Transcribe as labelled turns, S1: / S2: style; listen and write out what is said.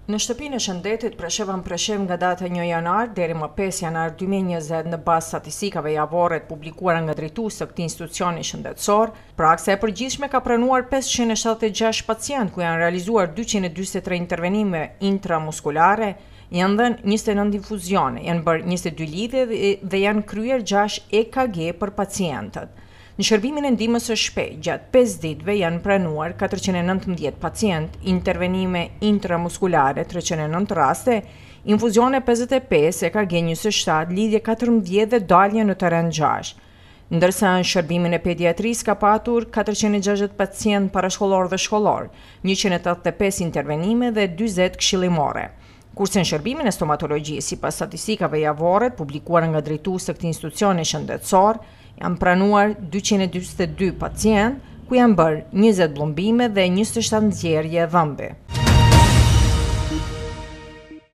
S1: Në shtëpinë e shëndetit preshevëm nga data 1 janar deri më 5 janar 2020 në bazë statistikave javore të publikuara nga drejtuesi të këtij institucioni shëndetësor, praksa e përgjithshme ka pranuar 576 pacient ku janë realizuar 243 intervenime intramuskulare, janë dhënë 29 infuzione, janë bërë 22 lidhje dhe janë kryer 6 EKG për pacientët. Në shërbimin e ndihmës së shpejtë, gjatë 5 ditëve janë pranuar 419 pacient, intervenime intramuskulare 309 raste, infuzione 55, EKG 27, lidhje 14 dhe dalje në terren 6. Ndërsa në shërbimin e pediatrisë ka patur 460 pacient parashkollor dhe shkollor, 185 intervenime dhe 40 këshillimore. Kurse në shërbimin e stomatologjisë, sipas statistikave javore publikuara nga drejtuesi të këtij institucioni shëndetësor, janë pranuar 242 pacient, ku janë bërë 20 blumbime dhe 27 nxjerrje dhëmbi.